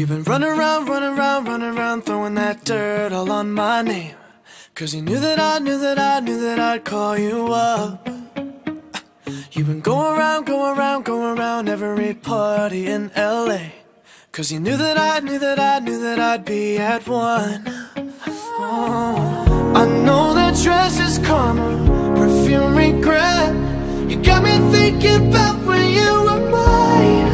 You've been running around, running around, running around, throwing that dirt all on my name. Cause you knew that I knew that I knew that I'd call you up. You've been going around, going around, going around every party in LA. Cause you knew that I knew that I knew that I'd be at one. Oh, I know that dress is karma, perfume regret. You got me thinking about when you were mine.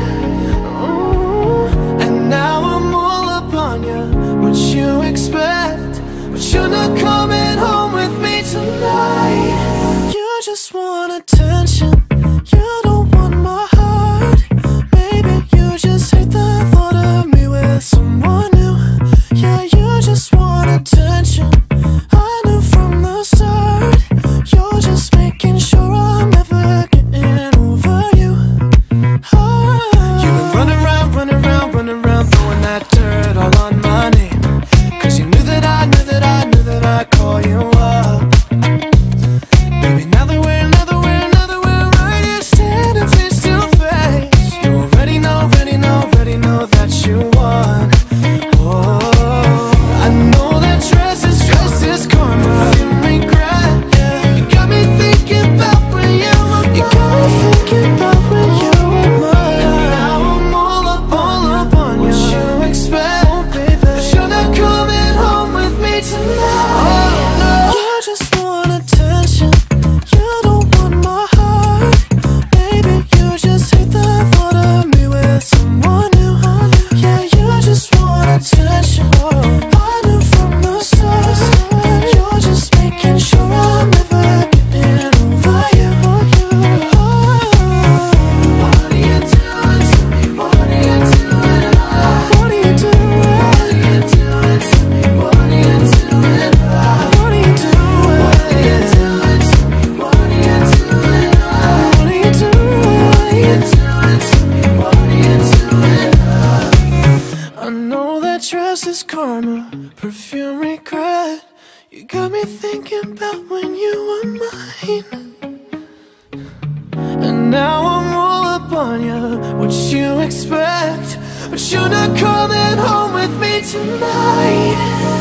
Oh, and now I'm all up on you. What you expect? But you're not coming home with me tonight. You just want attention. You don't want my heart. Maybe you just hate the thought of me with someone new. Yeah, you just want attention. I knew from the start. You're just making sure I'm never getting over you. Oh. You've been running around, running around, running around, throwing that dirt all on my name. Cause you knew that I knew that I knew that I'd call you up. Baby, now that we're right here standing face to face, you already know that you won. Oh, I know that dress is karma, you regret. Yeah. You got me thinking about when you were mine. You got me thinking about when you were mine. Now I'm all up on you. What you expect? Oh, baby, but you're not coming home with me tonight. Oh, no. You just want attention. You don't want my heart. Baby, you just hate the thought of me with someone new. Yeah, you just want attention. I knew from the start. You're just making sure I'm never getting over you. What are you doing to me? What are you doing? What are you doing? What are you doing to me? What are you doing? What are you doing? What are you doing to me? What are you doing? What are you doing? What are you doing to me? What are you doing? I know that dress is karma, perfume regret. You got me thinking about when you were mine. And now I'm all up on you. What you expect? But you're not coming home with me tonight.